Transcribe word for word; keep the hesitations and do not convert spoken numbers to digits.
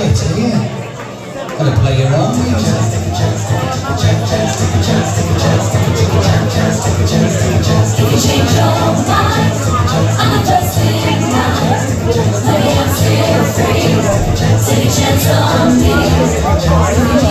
Get here. Gonna play your own music. Take a chance, take a chance, take a chance, take a chance, take a chance, take a chance, take a chance. If you change your mind, I'm just ignite. Honey, I'm still free. Take a chance on